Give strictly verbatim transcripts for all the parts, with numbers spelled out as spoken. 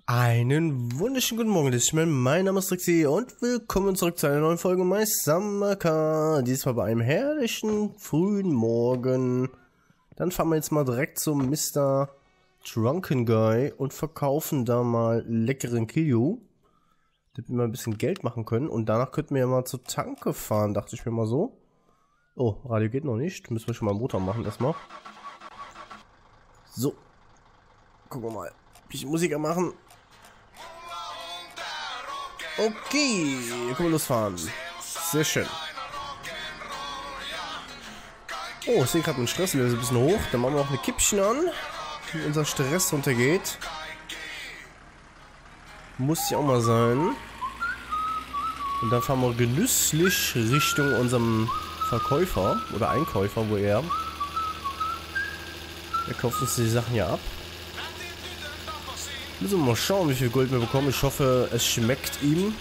Einen wunderschönen guten Morgen, das ist mein Name ist Trixie und willkommen zurück zu einer neuen Folge My Summer Car. Diesmal bei einem herrlichen frühen Morgen. Dann fahren wir jetzt mal direkt zum Mister Drunken Guy und verkaufen da mal leckeren Kilju, damit wir ein bisschen Geld machen können. Und danach könnten wir ja mal zur Tanke fahren, dachte ich mir mal so. Oh, Radio geht noch nicht, müssen wir schon mal Motor machen erstmal. So, gucken wir mal, ein bisschen Musik machen. Okay, können wir losfahren. Sehr schön. Oh, ich sehe gerade, mein Stress ist ein bisschen hoch. Dann machen wir auch eine Kippchen an, damit unser Stress runtergeht. Muss ja auch mal sein. Und dann fahren wir genüsslich Richtung unserem Verkäufer oder Einkäufer, wo er. Er kauft uns die Sachen ja ab. Müssen wir mal schauen, wie viel Gold wir bekommen. Ich hoffe, es schmeckt ihm.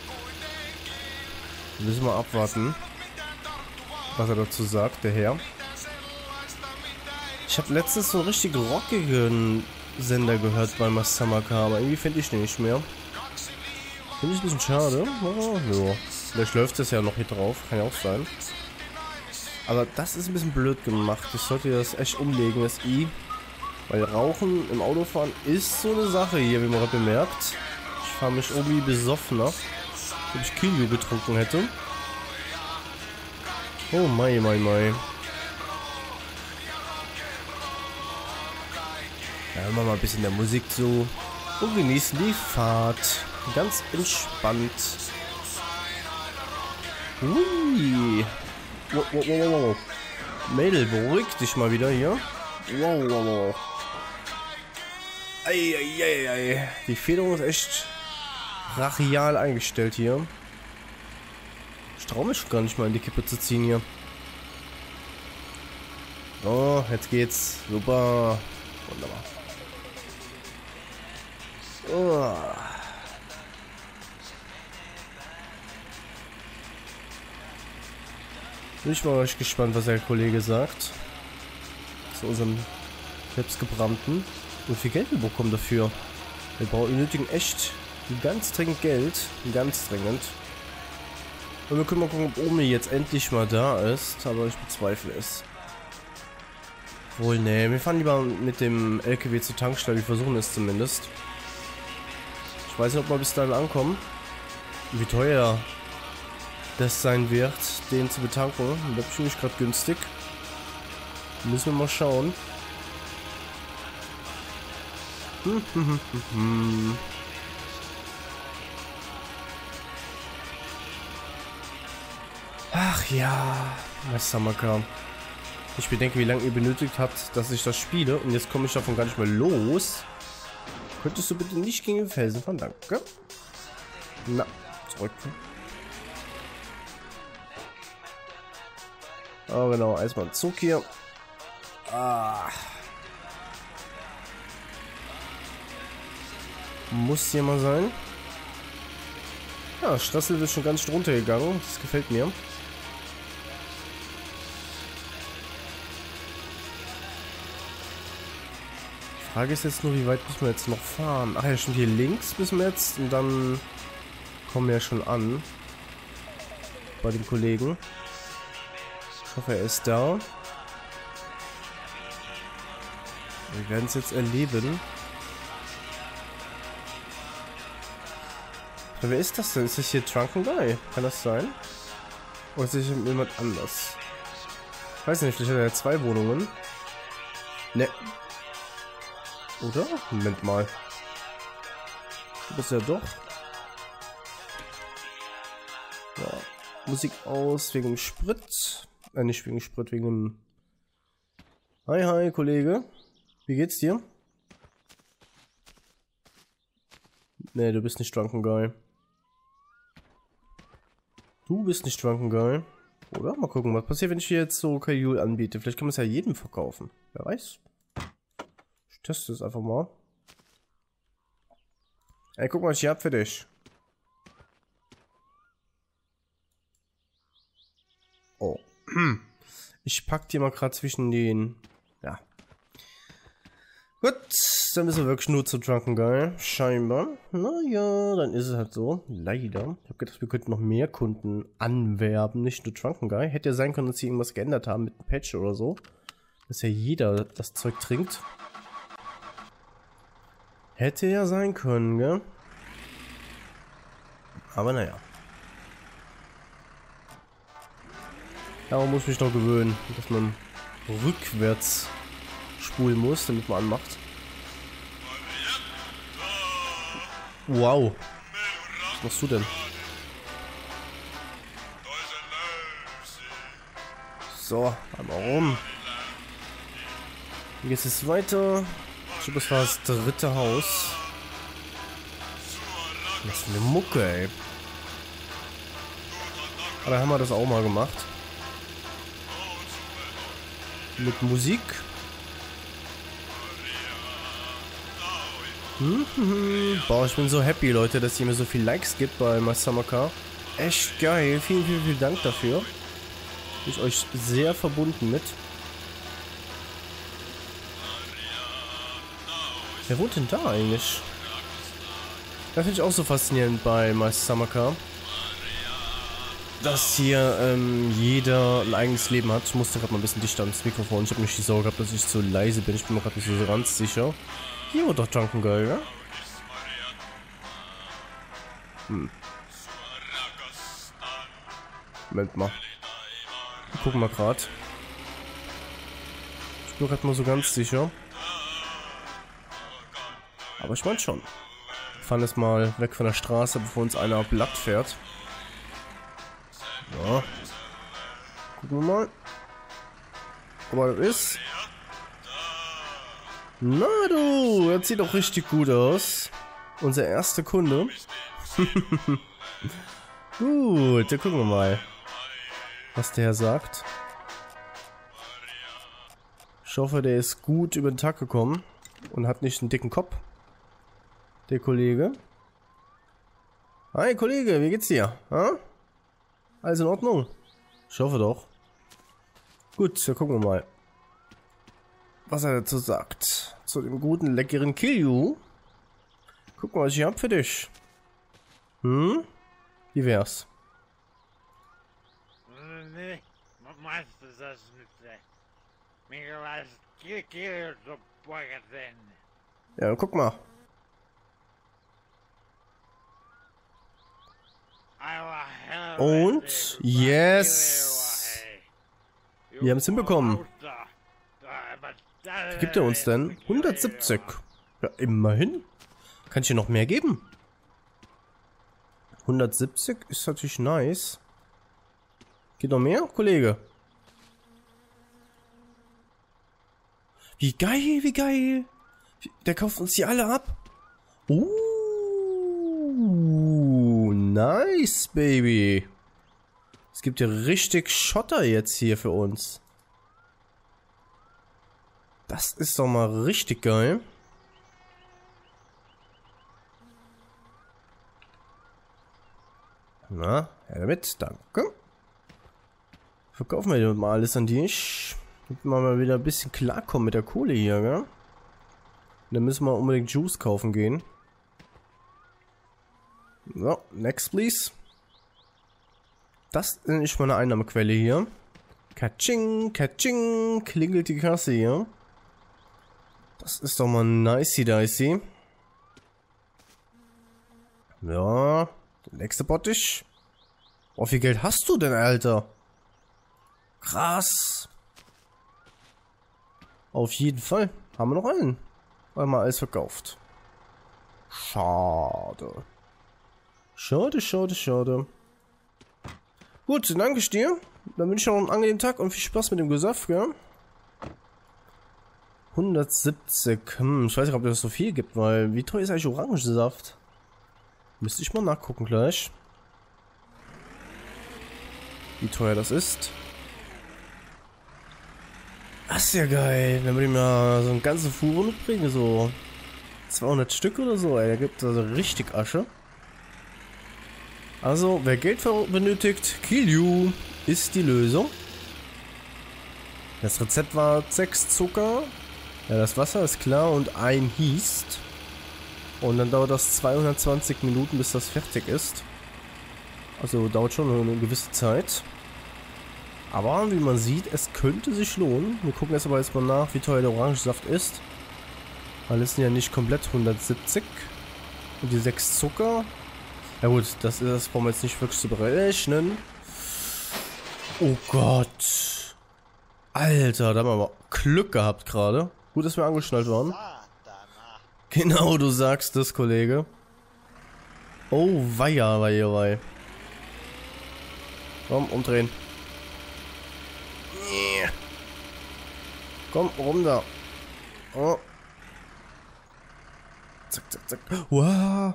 Müssen wir abwarten, was er dazu sagt, der Herr. Ich habe letztens so einen richtig rockigen Sender gehört bei My Summer Car, aber irgendwie finde ich den nicht mehr. Finde ich ein bisschen schade. Oh, ja. Vielleicht läuft das ja noch hier drauf, kann ja auch sein. Aber das ist ein bisschen blöd gemacht. Ich sollte das echt umlegen, das I. Weil Rauchen im Autofahren ist so eine Sache hier, wie man gerade bemerkt. Ich fahre mich irgendwie besoffener, als ob ich Kilju getrunken hätte. Oh mai, mai, mai. Ja, hören wir mal ein bisschen der Musik zu und genießen die Fahrt. Ganz entspannt. Ui. Wow, wow, wow, wow. Mädel, beruhig dich mal wieder hier. Wow, wow, wow. Eieiei. Die Federung ist echt brachial eingestellt hier. Ich traue mich gar nicht mal in die Kippe zu ziehen hier. Oh, jetzt geht's. Super. Wunderbar. Oh. Bin ich mal echt gespannt, was der Kollege sagt. Zu unserem selbstgebrannten. Und wie viel Geld wir bekommen dafür. Wir brauchen, wir nötigen echt ganz dringend Geld. Ganz dringend. Und wir können mal gucken, ob Omi jetzt endlich mal da ist. Aber ich bezweifle es. Wohl, ne. Wir fahren lieber mit dem L K W zur Tankstelle. Wir versuchen es zumindest. Ich weiß nicht, ob wir bis dahin ankommen. Wie teuer das sein wird, den zu betanken. Das ist nicht gerade günstig. Müssen wir mal schauen. Hm, hm, hm, hm, hm. Ach ja, My Summer Car. Ich bedenke, wie lange ihr benötigt habt, dass ich das spiele. Und jetzt komme ich davon gar nicht mehr los. Könntest du bitte nicht gegen den Felsen fahren? Danke. Na, zurück. Oh genau, erstmal ein Zug hier. Ah. Muss hier mal sein. Ja, Strassel wird schon ganz schön runtergegangen. Das gefällt mir. Die Frage ist jetzt nur, wie weit müssen wir jetzt noch fahren? Ach ja, schon hier links müssen wir jetzt. Und dann kommen wir ja schon an. Bei dem Kollegen. Ich hoffe, er ist da. Wir werden es jetzt erleben. Wer ist das denn? Ist das hier Drunken Guy? Kann das sein? Oder ist das jemand anders? Ich weiß nicht, vielleicht hat er ja zwei Wohnungen. Ne. Oder? Moment mal. Du bist ja doch. Ja. Musik aus wegen dem Sprit. Äh, nicht wegen Sprit, wegen dem... Hi, hi, Kollege. Wie geht's dir? Ne, du bist nicht Drunken Guy. Du bist nicht Drunken Guy. Oder? Mal gucken, was passiert, wenn ich hier jetzt so Kilju anbiete. Vielleicht kann man es ja jedem verkaufen. Wer weiß. Ich teste es einfach mal. Ey, guck mal, was ich hier hab für dich. Oh. Ich pack dir mal gerade zwischen den... Ja. Gut, dann müssen wir wirklich nur zu Drunken Guy. Scheinbar. Naja, dann ist es halt so. Leider. Ich habe gedacht, wir könnten noch mehr Kunden anwerben, nicht nur Drunken Guy. Hätte ja sein können, dass sie irgendwas geändert haben mit einem Patch oder so. Dass ja jeder das Zeug trinkt. Hätte ja sein können, gell? Aber naja. Darum muss ich mich noch gewöhnen, dass man rückwärts spulen muss, damit man anmacht. Wow. Was machst du denn? So, einmal rum. Hier geht es weiter. Ich glaube, das war das dritte Haus. Was für eine Mucke, ey. Aber da haben wir das auch mal gemacht. Mit Musik. Mhm. Boah, ich bin so happy, Leute, dass ihr mir so viel Likes gibt bei My Summer Car. Echt geil. Vielen, vielen, vielen Dank dafür. Bin ich euch sehr verbunden mit. Wer wohnt denn da eigentlich? Das finde ich auch so faszinierend bei My Summer Car. Dass hier ähm, jeder ein eigenes Leben hat. Ich musste gerade mal ein bisschen dichter ans Mikrofon. Ich habe nicht die Sorge gehabt, dass ich zu leise bin. Ich bin mir gerade nicht so ganz sicher. Hier war doch Drunken Guy, ja? Hm. Moment mal. Wir gucken mal gerade. Ich bin gerade mal so ganz sicher. Aber ich meine schon. Wir fahren jetzt mal weg von der Straße, bevor uns einer platt fährt. Ja. Gucken wir mal. Ob er das ist. Na du, das sieht doch richtig gut aus. Unser erster Kunde. Gut, dann gucken wir mal, was der sagt. Ich hoffe, der ist gut über den Tag gekommen und hat nicht einen dicken Kopf. Der Kollege. Hi Kollege, wie geht's dir? Ha? Alles in Ordnung? Ich hoffe doch. Gut, dann gucken wir mal, was er dazu sagt. Zu dem guten, leckeren Kilju. Guck mal, was ich hab für dich. Hm? Wie wär's? Nee, machst du das nicht? Mir was Kilju so denn. Ja, guck mal. Und yes! Wir haben es hinbekommen. Wie gibt er uns denn? hundertsiebzig. Ja, immerhin. Kann ich dir noch mehr geben? hundertsiebzig ist natürlich nice. Geht noch mehr, Kollege? Wie geil, wie geil. Der kauft uns die alle ab. Uh, nice, Baby. Es gibt ja richtig Schotter jetzt hier für uns. Das ist doch mal richtig geil. Na, her damit, danke. Verkaufen wir mal alles an dich. Damit wir mal wieder ein bisschen klarkommen mit der Kohle hier, gell? Und dann müssen wir unbedingt Juice kaufen gehen. So, next please. Das ist nicht mal eine Einnahmequelle hier. Katsching, katsching, klingelt die Kasse hier. Das ist doch mal nicey dicey. Ja, der nächste Bottich. Oh, wie viel Geld hast du denn, Alter? Krass. Auf jeden Fall. Haben wir noch einen. Einmal alles verkauft. Schade. Schade, schade, schade. Gut, danke ich dir. Dann wünsche ich noch einen angenehmen Tag und viel Spaß mit dem Gesöff, gell? hundertsiebzig. Hm, ich weiß nicht, ob das so viel gibt, weil wie teuer ist eigentlich Orangensaft? Müsste ich mal nachgucken gleich. Wie teuer das ist. Das ist ja geil. Wenn wir ihm ja so eine ganze Fuhre mitbringen, so zweihundert Stück oder so, ey. Da gibt es also richtig Asche. Also, wer Geld benötigt, Kilju ist die Lösung. Das Rezept war sechs Zucker, Ja, das Wasser ist klar und einhießt. Und dann dauert das zweihundertzwanzig Minuten, bis das fertig ist. Also dauert schon eine gewisse Zeit. Aber wie man sieht, es könnte sich lohnen. Wir gucken jetzt aber jetzt mal nach, wie teuer der Orangensaft ist. Weil es sind ja nicht komplett hundertsiebzig. Und die sechs Zucker. Ja gut, das, ist, das brauchen wir jetzt nicht wirklich zu berechnen. Oh Gott. Alter, da haben wir aber Glück gehabt gerade. Gut, dass wir angeschnallt waren. Genau, du sagst das, Kollege. Oh, weia, weia, weia. Komm, umdrehen. Komm, runter. Oh. Zack, zack, zack. Wow.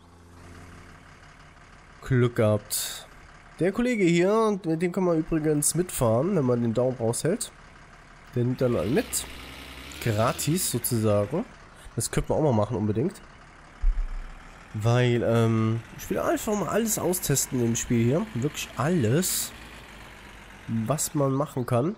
Glück gehabt. Der Kollege hier, mit dem kann man übrigens mitfahren, wenn man den Daumen raushält. Der nimmt dann mal mit. Gratis sozusagen. Das könnte man auch mal machen unbedingt. Weil, ähm, ich will einfach mal alles austesten im Spiel hier. Wirklich alles, was man machen kann.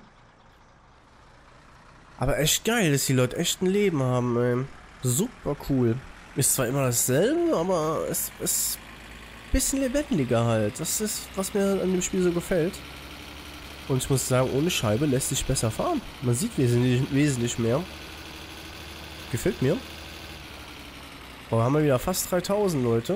Aber echt geil, dass die Leute echt ein Leben haben, ey. Super cool. Ist zwar immer dasselbe, aber es ist ein bisschen lebendiger halt. Das ist, was mir an dem Spiel so gefällt. Und ich muss sagen, ohne Scheibe lässt sich besser fahren. Man sieht wesentlich, wesentlich mehr. Gefällt mir. Aber haben wir wieder fast dreitausend, Leute.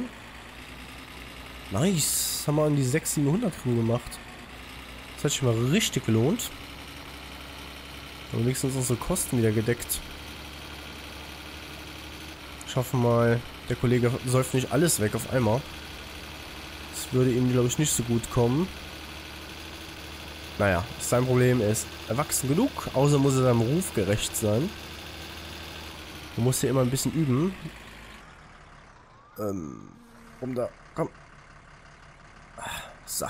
Nice. Haben wir an die sechshundert, siebenhundert Crew gemacht. Das hat sich mal richtig gelohnt. Und wenigstens unsere Kosten wieder gedeckt. Ich hoffe mal, der Kollege säuft nicht alles weg auf einmal. Das würde ihm, glaube ich, nicht so gut kommen. Naja, sein Problem ist erwachsen genug, außer muss er seinem Ruf gerecht sein. Man muss hier immer ein bisschen üben. Ähm, um da, komm. So.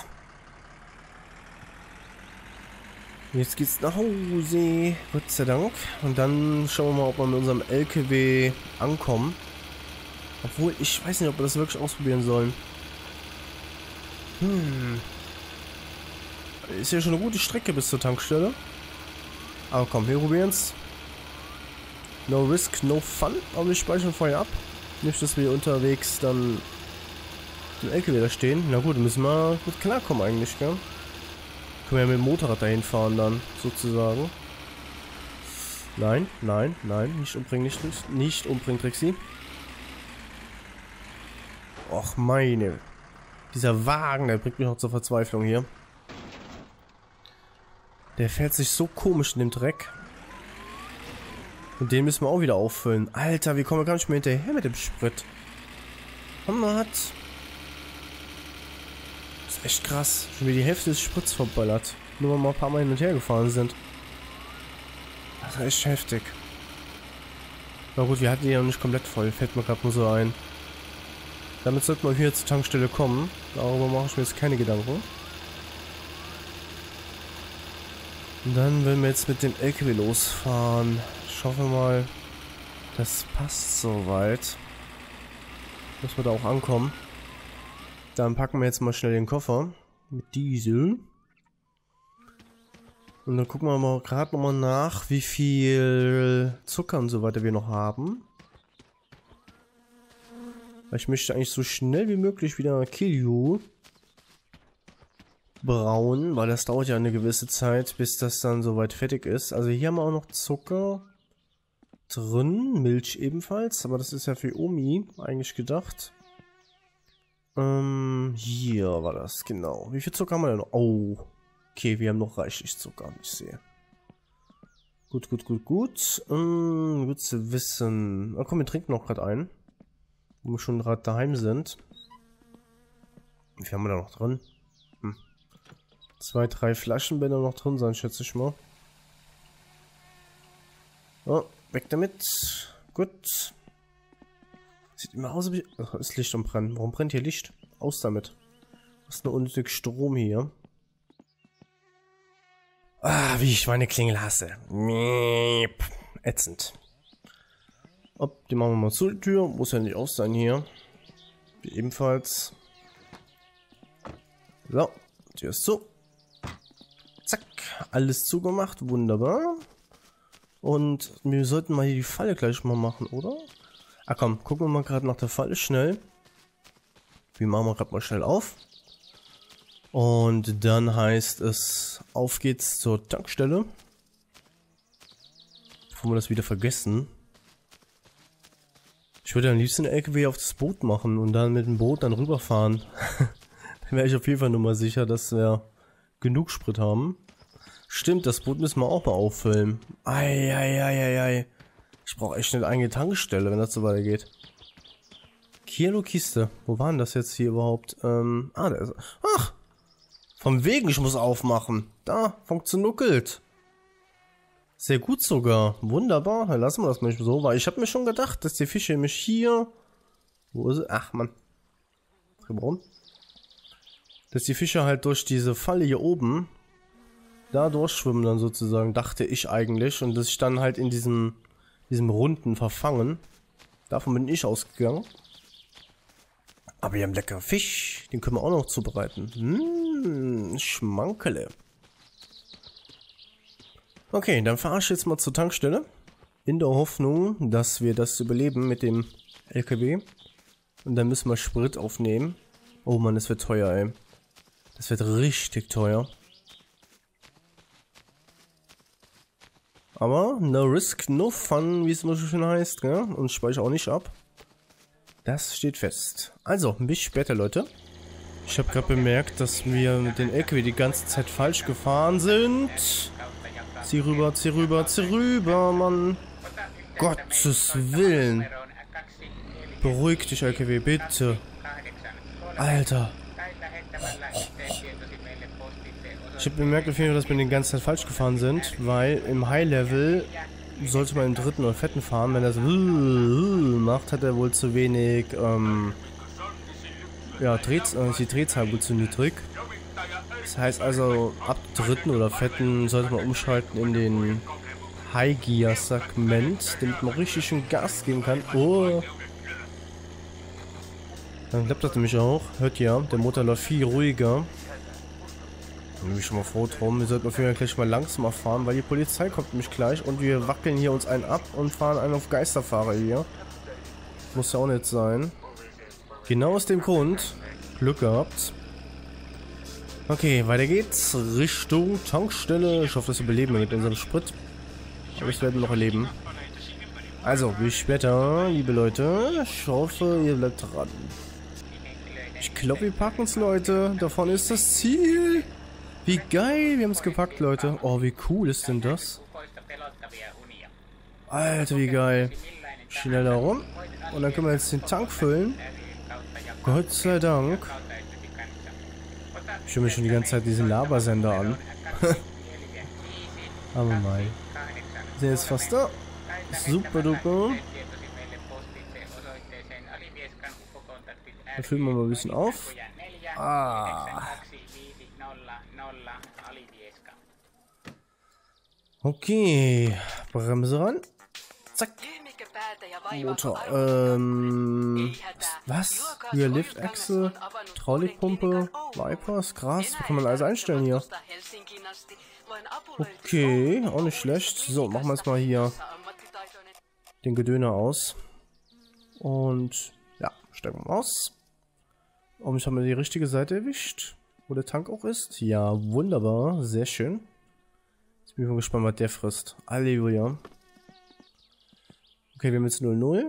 Jetzt geht's nach Hause, Gott sei Dank. Und dann schauen wir mal, ob wir mit unserem L K W ankommen. Obwohl, ich weiß nicht, ob wir das wirklich ausprobieren sollen. Hm. Ist ja schon eine gute Strecke bis zur Tankstelle. Aber komm, wir probieren's. No risk, no fun. Aber wir speichern vorher ab. Nicht, dass wir unterwegs dann den L K W da stehen. Na gut, müssen wir gut klarkommen eigentlich, gell? Können wir ja mit dem Motorrad dahin fahren dann, sozusagen. Nein, nein, nein, nicht umbringen, nicht, nicht umbringen, Trixie. Och, meine. Dieser Wagen, der bringt mich noch zur Verzweiflung hier. Der fährt sich so komisch in dem Dreck. Und den müssen wir auch wieder auffüllen. Alter, wir kommen gar nicht mehr hinterher mit dem Sprit. Hammer hat. Das ist echt krass. Schon wieder die Hälfte des Sprits verballert. Nur weil wir mal ein paar Mal hin und her gefahren sind. Das ist echt heftig. Na gut, wir hatten die ja noch nicht komplett voll. Fällt mir gerade nur so ein. Damit sollten wir hier zur Tankstelle kommen. Darüber mache ich mir jetzt keine Gedanken. Und dann werden wir jetzt mit dem L K W losfahren. Ich hoffe mal, das passt soweit. Dass wir da auch ankommen. Dann packen wir jetzt mal schnell den Koffer mit Diesel. Und dann gucken wir mal gerade nochmal nach, wie viel Zucker und so weiter wir noch haben. Weil ich möchte eigentlich so schnell wie möglich wieder Kilju brauen, weil das dauert ja eine gewisse Zeit, bis das dann soweit fertig ist. Also hier haben wir auch noch Zucker drin, Milch ebenfalls, aber das ist ja für Omi eigentlich gedacht. Ähm, hier war das, genau. Wie viel Zucker haben wir denn noch? Oh, okay, wir haben noch reichlich Zucker, ich sehe. Gut, gut, gut, gut. Ähm, gut zu wissen. Oh, komm, wir trinken noch gerade ein. Wo wir schon gerade daheim sind. Wie viel haben wir da noch drin? Hm. Zwei, drei Flaschen werden da noch drin sein, schätze ich mal. Oh, weg damit. Gut. Sieht immer aus, wie... Ach, ist Licht am Brennen. Warum brennt hier Licht? Aus damit. Was ist eine unnötig Strom hier? Ah, wie ich meine Klingel hasse. Miep. Ätzend. Ob, die machen wir mal zu, die Tür. Muss ja nicht aus sein hier. Wie ebenfalls. So, Tür ist zu. Zack, alles zugemacht. Wunderbar. Und wir sollten mal hier die Falle gleich mal machen, oder? Ah komm, gucken wir mal gerade nach der Falle schnell. Wir machen wir gerade mal schnell auf. Und dann heißt es, auf geht's zur Tankstelle. Bevor wir das wieder vergessen. Ich würde am liebsten den L K W auf das Boot machen und dann mit dem Boot dann rüberfahren. Dann wäre ich auf jeden Fall nur mal sicher, dass wir genug Sprit haben. Stimmt, das Boot müssen wir auch mal auffüllen. Eieieiei. Ich brauche echt eine eigene Tankstelle, wenn das so weitergeht. Kilo Kiste. Wo war denn das jetzt hier überhaupt? Ähm, ah, da ist... Ach! Vom Wegen, ich muss aufmachen. Da, funktioniert. Sehr gut sogar. Wunderbar. Dann lassen wir das mal so, weil ich habe mir schon gedacht, dass die Fische nämlich hier... Wo ist sie? Ach, Mann. Warum? Dass die Fische halt durch diese Falle hier oben da durchschwimmen dann sozusagen, dachte ich eigentlich. Und dass ich dann halt in diesem, diesem Runden verfangen. Davon bin ich ausgegangen. Aber wir haben lecker Fisch. Den können wir auch noch zubereiten. Mmh, Schmankele. Okay, dann fahre ich jetzt mal zur Tankstelle. In der Hoffnung, dass wir das überleben mit dem L K W. Und dann müssen wir Sprit aufnehmen. Oh Mann, das wird teuer, ey. Das wird richtig teuer. Aber no risk, no fun, wie es immer so schön heißt, gell? Und ich speichere auch nicht ab. Das steht fest. Also, bis später, Leute. Ich habe gerade bemerkt, dass wir mit den L K W die ganze Zeit falsch gefahren sind. Zieh rüber, zieh rüber, zieh rüber, Mann. Gottes Willen. Beruhig dich, L K W, bitte. Alter. Ich habe bemerkt auf jeden Fall, dass wir die ganze Zeit falsch gefahren sind, weil im High-Level sollte man im dritten oder vierten fahren. Wenn er das macht, hat er wohl zu wenig, ähm, ja, Drehz äh, die Drehzahl wohl zu niedrig. Das heißt also, ab dritten oder vierten sollte man umschalten in den High-Gear-Segment, damit man richtig schön Gas geben kann. Oh! Dann klappt das nämlich auch. Hört ihr, der Motor läuft viel ruhiger. Da bin ich schon mal froh drum. Wir sollten auf jeden Fall gleich mal langsamer fahren, weil die Polizei kommt nämlich gleich und wir wackeln hier uns einen ab und fahren einen auf Geisterfahrer hier. Muss ja auch nicht sein. Genau aus dem Grund. Glück gehabt. Okay, weiter geht's. Richtung Tankstelle. Ich hoffe, das überleben wir mit unserem Sprit. Aber das werden wir noch erleben. Also, bis später, liebe Leute. Ich hoffe, ihr bleibt dran. Ich glaube, wir packen uns, Leute. Da vorne ist das Ziel. Wie geil, wir haben es gepackt, Leute. Oh, wie cool ist denn das? Alter, wie geil. Schneller rum. Und dann können wir jetzt den Tank füllen. Gott sei Dank. Ich höre mir schon die ganze Zeit diesen Labersender an. Aber mal. Wir sind jetzt fast da. Super duper. Da füllen wir mal ein bisschen auf. Ah. Okay. Bremse ran. Zack. Motor. Ähm. Was? Hier Liftachse, Hydraulikpumpe, Vipers, Gras. Wie kann man alles einstellen hier? Okay, auch nicht schlecht. So, machen wir jetzt mal hier den Gedöner aus. Und ja, steigen wir aus. Und ich habe mir die richtige Seite erwischt, wo der Tank auch ist. Ja, wunderbar, sehr schön. Jetzt bin ich mal gespannt, was der frisst. Halleluja. Okay, wir haben jetzt null null.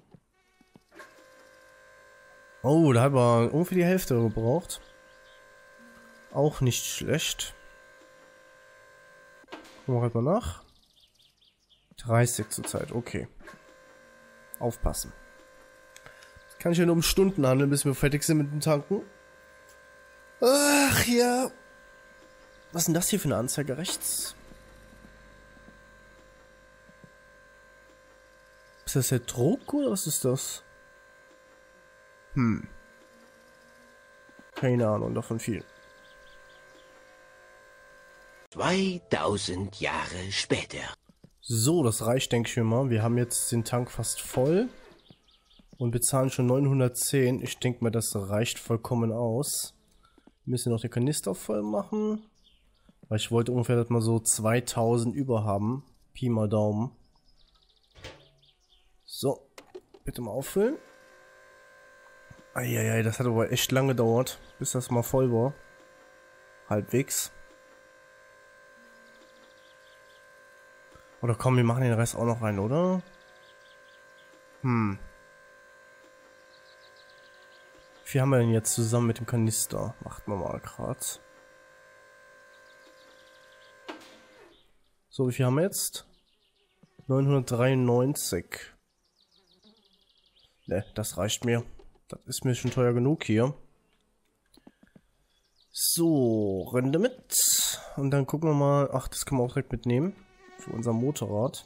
Oh, da haben wir ungefähr die Hälfte gebraucht. Auch nicht schlecht. Gucken wir halt mal nach. dreißig zurzeit, okay. Aufpassen. Kann ich ja nur um Stunden handeln, bis wir fertig sind mit dem Tanken. Ach ja. Was ist denn das hier für eine Anzeige rechts? Ist das der Druck oder was ist das? Hm. Keine Ahnung davon viel. zweitausend Jahre später. So, das reicht, denke ich mir mal. Wir haben jetzt den Tank fast voll. Und bezahlen schon neunhundertzehn. Ich denke mal, das reicht vollkommen aus. Wir müssen noch den Kanister voll machen. Weil ich wollte ungefähr das mal so zweitausend über haben. Pi mal Daumen. So, bitte mal auffüllen. Eieiei, das hat aber echt lange gedauert, bis das mal voll war. Halbwegs. Oder komm, wir machen den Rest auch noch rein, oder? Hm. Wie viel haben wir denn jetzt zusammen mit dem Kanister? Macht man mal gerade. So, wie viel haben wir jetzt? neunhundertdreiundneunzig. Ne, das reicht mir. Das ist mir schon teuer genug hier. So, Rinde mit. Und dann gucken wir mal. Ach, das können wir auch direkt mitnehmen. Für unser Motorrad.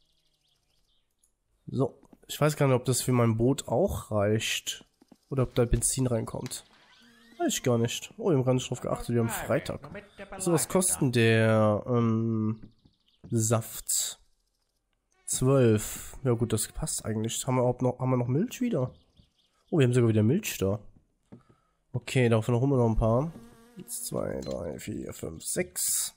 So, ich weiß gar nicht, ob das für mein Boot auch reicht. Oder ob da Benzin reinkommt. Weiß ich gar nicht. Oh, wir haben gar nicht drauf geachtet, wir haben Freitag. So, was kostet denn der ähm, Saft? zwölf. Ja gut, das passt eigentlich. Haben wir überhaupt noch, haben wir noch Milch wieder? Oh, wir haben sogar wieder Milch da. Okay, davon holen wir noch ein paar. eins, zwei, drei, vier, fünf, sechs.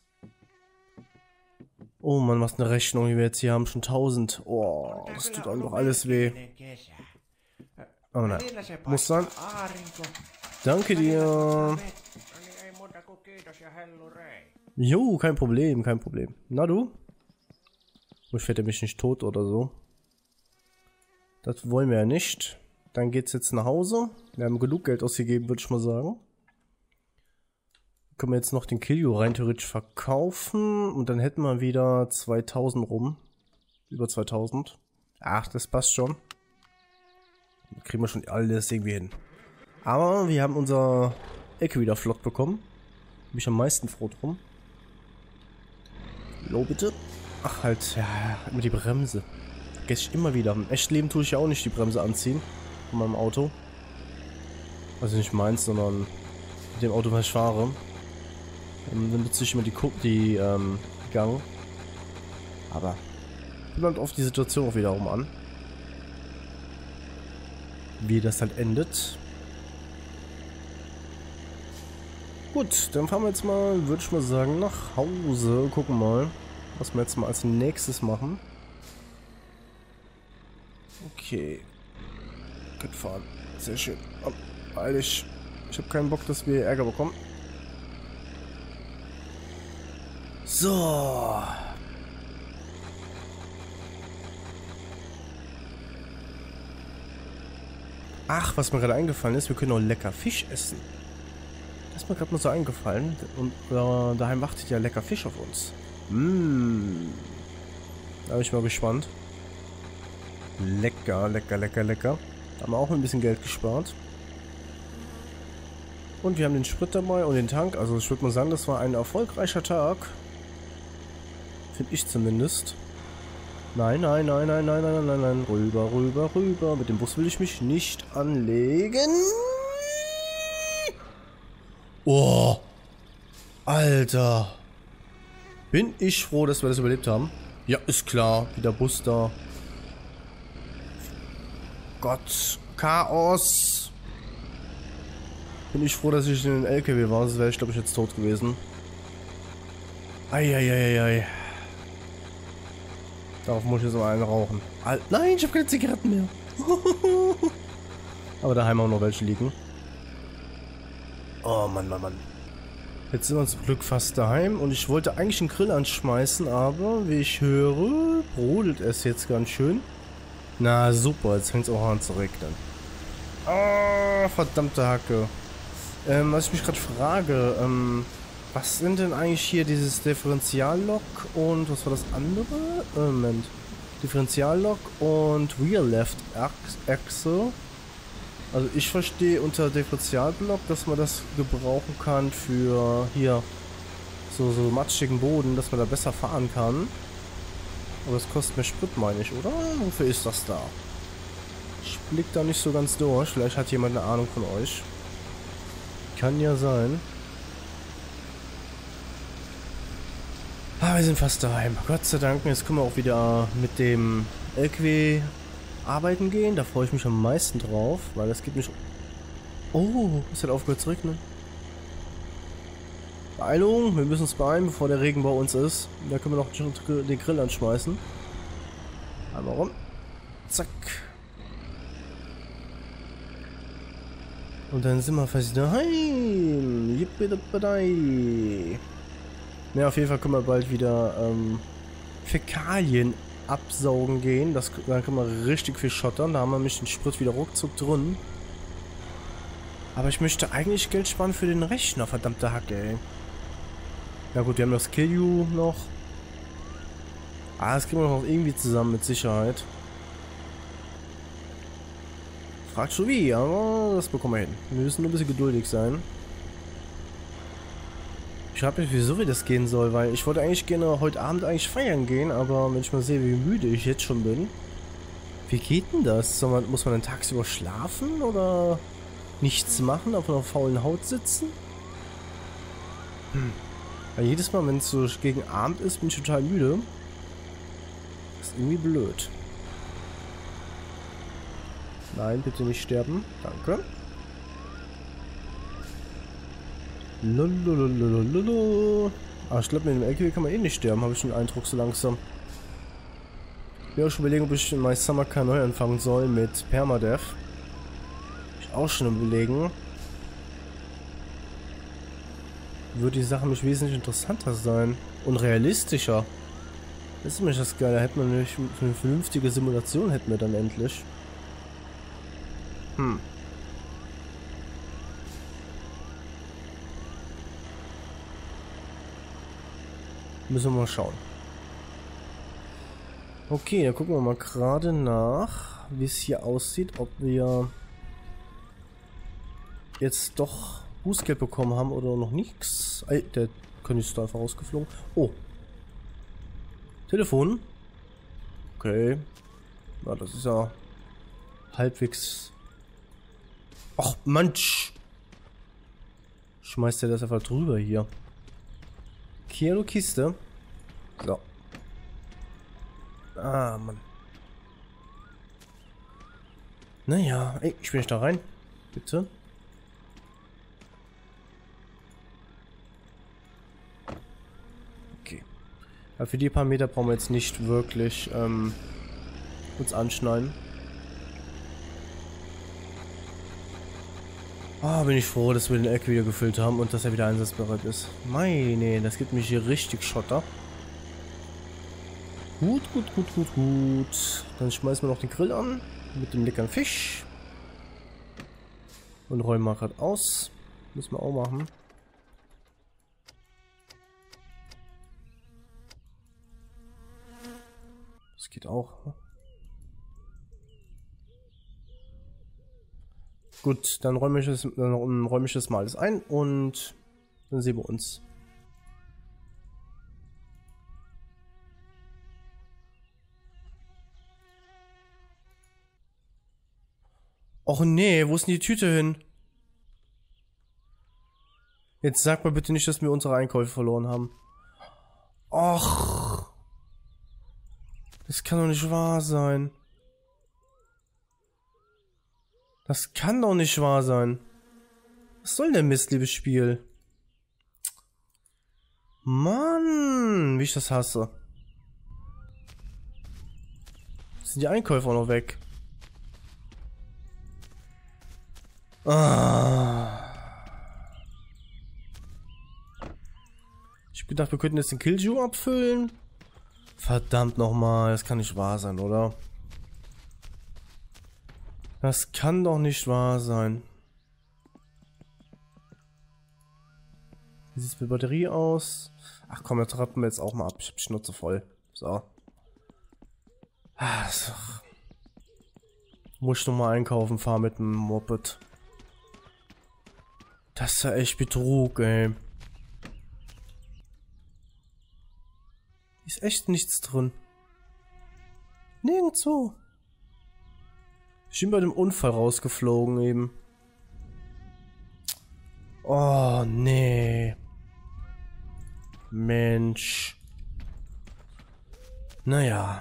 Oh Mann, was eine Rechnung, die wir jetzt hier haben. Schon tausend. Oh, das tut einem doch alles weh. Aber nein, muss sein. Danke dir. Jo, kein Problem, kein Problem. Na du? Ich fährt er mich nicht tot oder so. Das wollen wir ja nicht. Dann geht's jetzt nach Hause. Wir haben genug Geld ausgegeben, würde ich mal sagen. Können wir jetzt noch den Kilio rein theoretisch verkaufen. Und dann hätten wir wieder zweitausend rum. Über zweitausend. Ach, das passt schon. Dann kriegen wir schon alles irgendwie hin. Aber wir haben unser Ecke wieder flott bekommen. Bin ich am meisten froh drum. Hallo, bitte. Ach halt, ja, immer die Bremse. Vergesse ich immer wieder. Im echten Leben tue ich ja auch nicht die Bremse anziehen. Von meinem Auto. Also nicht meins, sondern mit dem Auto, was ich fahre. Dann benutze ich immer die, die ähm, Gang. Aber kommt oft die Situation auch wiederum an. Wie das halt endet. Gut, dann fahren wir jetzt mal, würde ich mal sagen, nach Hause. Gucken mal, was wir jetzt mal als nächstes machen. Okay. Gut fahren. Sehr schön. Oh, weil ich, ich habe keinen Bock, dass wir Ärger bekommen. So. Ach, was mir gerade eingefallen ist, wir können auch lecker Fisch essen. Das ist mir gerade mal so eingefallen. Und äh, daheim wartet ja lecker Fisch auf uns. Mmh. Da bin ich mal gespannt. Lecker, lecker, lecker, lecker. Da haben wir auch ein bisschen Geld gespart. Und wir haben den Sprit dabei und den Tank. Also ich würde mal sagen, das war ein erfolgreicher Tag. Finde ich zumindest. Nein, nein, nein, nein, nein, nein, nein, nein. Rüber, rüber, rüber. Mit dem Bus will ich mich nicht anlegen. Oh. Alter. Bin ich froh, dass wir das überlebt haben. Ja, ist klar. Wieder Bus da. Gott. Chaos. Bin ich froh, dass ich in den L K W war. Sonst wäre ich, glaube ich, jetzt tot gewesen. Eieieiei. Darauf muss ich jetzt mal einen rauchen. Al Nein, ich habe keine Zigaretten mehr. Aber daheim auch noch welche liegen. Oh Mann, Mann, Mann. Jetzt sind wir zum Glück fast daheim. Und ich wollte eigentlich einen Grill anschmeißen, aber wie ich höre, brodelt es jetzt ganz schön. Na super, jetzt fängt es auch an zu regnen. Oh, verdammte Hacke. Ähm, was ich mich gerade frage, ähm... was sind denn eigentlich hier dieses Differentiallok und was war das andere? Äh, Moment. Differentiallok und Rear Left Axle. Also ich verstehe unter Differentialblock, dass man das gebrauchen kann für hier so, so matschigen Boden, dass man da besser fahren kann. Aber das kostet mehr Sprit, meine ich, oder? Wofür ist das da? Ich blick da nicht so ganz durch. Vielleicht hat jemand eine Ahnung von euch. Kann ja sein. Ah, wir sind fast daheim. Gott sei Dank. Jetzt können wir auch wieder mit dem L K W arbeiten gehen. Da freue ich mich am meisten drauf, weil das gibt mich... Oh, es hat aufgehört zu regnen. Beeilung, wir müssen uns beeilen, bevor der Regen bei uns ist. Da können wir noch den Grill anschmeißen. Einmal rum. Zack. Und dann sind wir fast daheim. Yippie. Ja, auf jeden Fall können wir bald wieder ähm, Fäkalien absaugen gehen. Das, dann können wir richtig viel schottern. Da haben wir nämlich den Sprit wieder ruckzuck drin. Aber ich möchte eigentlich Geld sparen für den Rechner, verdammte Hacke, ey. Na gut, wir haben das Kill You noch. Ah, das kriegen wir noch irgendwie zusammen, mit Sicherheit. Fragt schon wie, aber das bekommen wir hin. Wir müssen nur ein bisschen geduldig sein. Ich frage mich, wieso wie das gehen soll, weil ich wollte eigentlich gerne heute Abend eigentlich feiern gehen, aber wenn ich mal sehe, wie müde ich jetzt schon bin. Wie geht denn das? Soll man, muss man dann tagsüber schlafen oder nichts machen, auf einer faulen Haut sitzen? Hm. Weil jedes Mal, wenn es so gegen Abend ist, bin ich total müde. Das ist irgendwie blöd. Nein, bitte nicht sterben. Danke. Lololololololo. Ah, ich glaube, mit dem L K W kann man eh nicht sterben, habe ich den Eindruck so langsam. Ich will auch schon überlegen, ob ich My Summer Car neu anfangen soll mit Permadeath. Ich auch schon überlegen. Würde die Sache nämlich wesentlich interessanter sein. Und realistischer. Das ist nämlich das Geile. Hätten wir nämlich für eine vernünftige Simulation hätten wir dann endlich. Hm. Müssen wir mal schauen. Okay, dann gucken wir mal gerade nach, wie es hier aussieht, ob wir jetzt doch Bußgeld bekommen haben oder noch nichts. Ey, der Kanister einfach rausgeflogen. Oh. Telefon. Okay. Na, das ist ja halbwegs... Ach, Mensch. Schmeißt der das einfach drüber hier. Kilo Kiste. So. Ah, Mann. Naja, ey, ich will nicht da rein. Bitte. Okay. Aber für die paar Meter brauchen wir jetzt nicht wirklich ähm, uns anschneiden. Ah, bin ich froh, dass wir den Eck wieder gefüllt haben und dass er wieder einsatzbereit ist. Meine, das gibt mich hier richtig Schotter. Gut, gut, gut, gut, gut. Dann schmeißen wir noch den Grill an mit dem leckeren Fisch. Und räumen mal gerade aus. Müssen wir auch machen. Das geht auch. Gut, dann räume ich, das, dann räume ich das mal alles ein und dann sehen wir uns. Och nee, wo ist denn die Tüte hin? Jetzt sag mal bitte nicht, dass wir unsere Einkäufe verloren haben. Och. Das kann doch nicht wahr sein. Das kann doch nicht wahr sein. Was soll denn der Mist, liebes Spiel? Mann, wie ich das hasse. Sind die Einkäufe auch noch weg? Ah. Ich hab gedacht, wir könnten jetzt den Killjoy abfüllen. Verdammt nochmal, das kann nicht wahr sein, oder? Das kann doch nicht wahr sein. Wie sieht es mit Batterie aus? Ach komm, das rappen wir jetzt auch mal ab. Ich hab die Schnauze voll. So. Ah, so. Muss ich nochmal einkaufen, fahr mit dem Moped. Das ist ja echt Betrug, ey. Ist echt nichts drin. Nirgendwo. Ich bin bei dem Unfall rausgeflogen eben. Oh, nee. Mensch. Naja.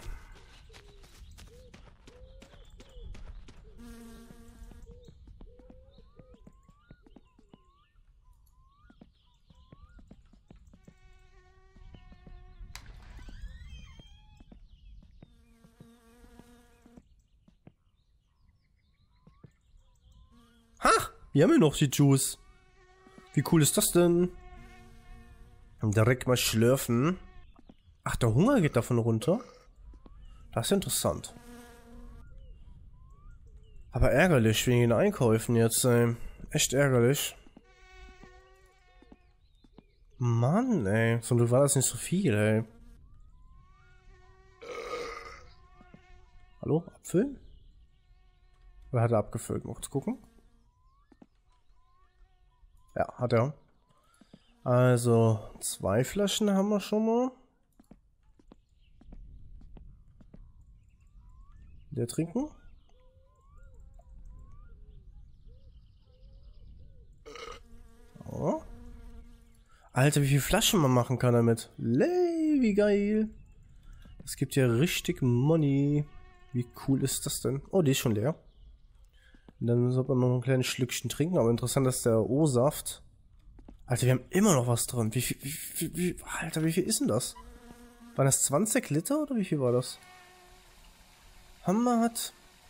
Wir haben ja noch die Juice. Wie cool ist das denn? Direkt mal schlürfen. Ach, der Hunger geht davon runter? Das ist interessant. Aber ärgerlich wegen den Einkäufen jetzt, ey. Echt ärgerlich. Mann, ey. So war das nicht so viel, ey. Hallo? Abfüllen? Oder hat er abgefüllt? Mal kurz gucken. Ja, hat er. Also, zwei Flaschen haben wir schon mal. Der trinken. Oh. Alter, wie viele Flaschen man machen kann damit. Ley, wie geil. Es gibt ja richtig Money. Wie cool ist das denn? Oh, die ist schon leer. Und dann sollte man noch ein kleines Schlückchen trinken. Aber interessant ist der O-Saft. Alter, wir haben immer noch was drin. Wie viel, wie, wie, wie, Alter, wie viel ist denn das? Waren das zwanzig Liter oder wie viel war das? Hammer hat.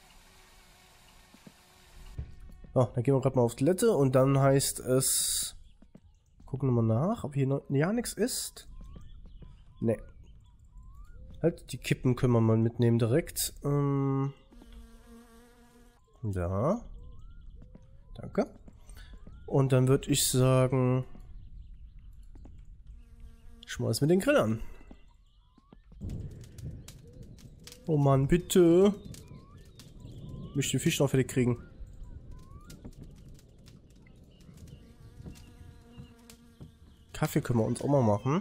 Oh, dann gehen wir gerade mal auf Toilette und dann heißt es. Gucken wir mal nach, ob hier noch ja nichts ist. Ne. Halt, die Kippen können wir mal mitnehmen direkt. Ähm. Ja. Danke. Und dann würde ich sagen. Schmeiß mir den Grill an. Oh Mann, bitte. Ich möchte den Fisch noch fertig kriegen. Kaffee können wir uns auch mal machen.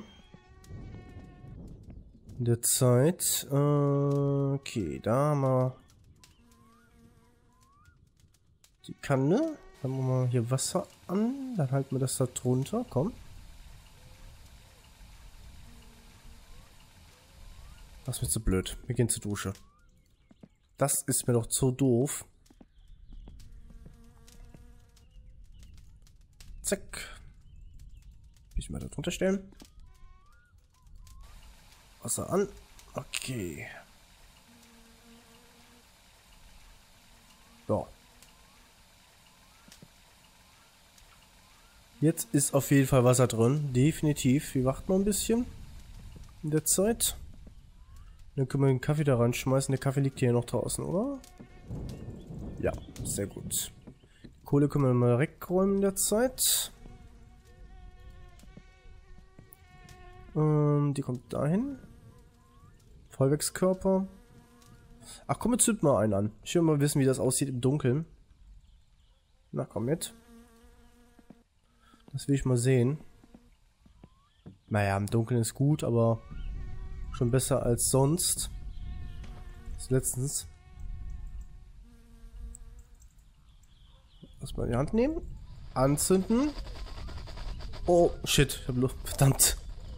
In der Zeit. Äh, okay, da haben wir die Kanne. Dann machen wir hier Wasser an. Dann halten wir das da drunter. Komm. Das wird so blöd. Wir gehen zur Dusche. Das ist mir doch zu doof. Zack. Bisschen weiter drunter stellen. Wasser an. Okay. So. Jetzt ist auf jeden Fall Wasser drin. Definitiv. Wir warten noch ein bisschen. In der Zeit. Dann können wir den Kaffee da reinschmeißen. Der Kaffee liegt hier noch draußen, oder? Ja, sehr gut. Kohle können wir mal wegräumen in der Zeit. Ähm, die kommt dahin. Vollwerkskörper. Ach komm, jetzt zünd mal einen an. Ich will mal wissen, wie das aussieht im Dunkeln. Na, komm mit. Das will ich mal sehen. Naja, im Dunkeln ist gut, aber schon besser als sonst. Das letztens. Erstmal in die Hand nehmen. Anzünden. Oh, shit. Ich hab Luft. Verdammt.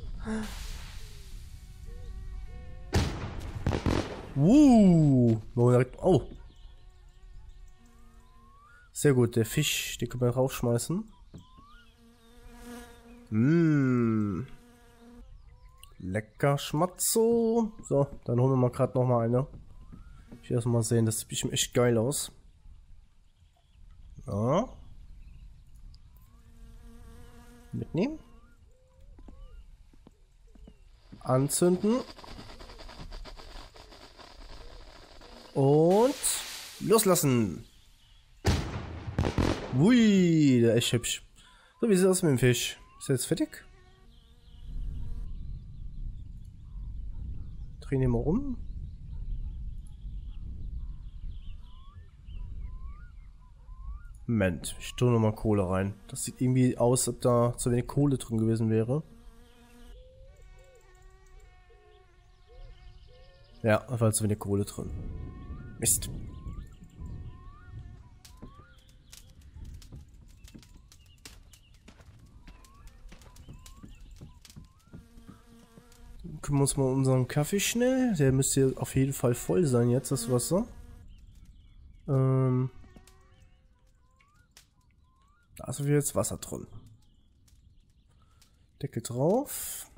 Uh. Oh. Sehr gut. Der Fisch, den können wir raufschmeißen. Mmh. Lecker Schmatzo. So, dann holen wir mal gerade noch mal eine. Ich will erst mal sehen, das sieht echt geil aus. Ja. Mitnehmen. Anzünden. Und loslassen. Ui, der ist echt hübsch. So, wie sieht es aus mit dem Fisch? Ist er jetzt fertig? Drehen wir mal um. Moment, ich tue nochmal Kohle rein. Das sieht irgendwie aus, als ob da zu wenig Kohle drin gewesen wäre. Ja, da war zu wenig Kohle drin. Mist. Dann kümmern wir uns mal um unseren Kaffee schnell. Der müsste auf jeden Fall voll sein jetzt, das Wasser. Ähm... Da ist jetzt Wasser drin. Deckel drauf.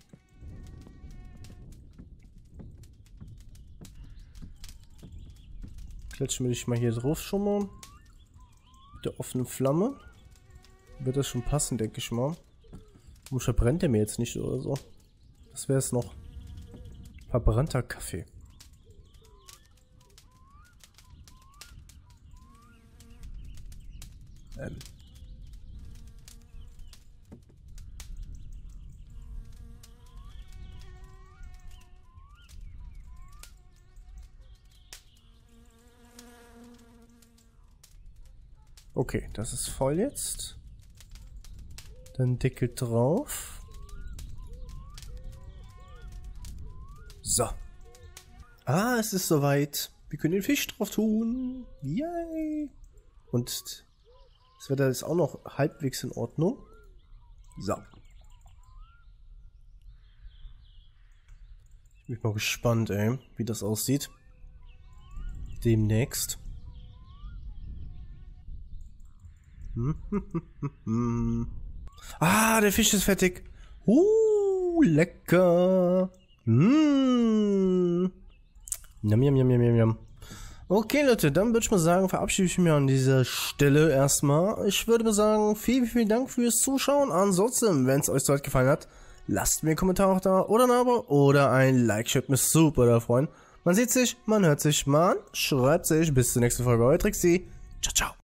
Klatschen wir dich mal hier drauf schon mal. Mit der offenen Flamme. wird das schon passen, denke ich mal. Wo verbrennt der mir jetzt nicht oder so? Das wäre es noch. Verbrannter Kaffee. Ähm. Okay, das ist voll jetzt. Dann Deckel drauf. So. Ah, es ist soweit. Wir können den Fisch drauf tun. Yay. Und das Wetter ist auch noch halbwegs in Ordnung. So. Ich bin mal gespannt, ey, wie das aussieht. Demnächst. Ah, der Fisch ist fertig. Uh, lecker. Mmh. Yum, yum, yum, yum, yum. Okay, Leute, dann würde ich mal sagen, verabschiede ich mich an dieser Stelle erstmal. Ich würde mal sagen, vielen, vielen Dank fürs Zuschauen. Ansonsten, wenn es euch so weit gefallen hat, lasst mir einen Kommentar auch da oder ein Abo oder ein Like. Ich würde mich super da freuen. Man sieht sich, man hört sich, man schreibt sich. Bis zur nächsten Folge. Euer Trixi. Ciao, ciao.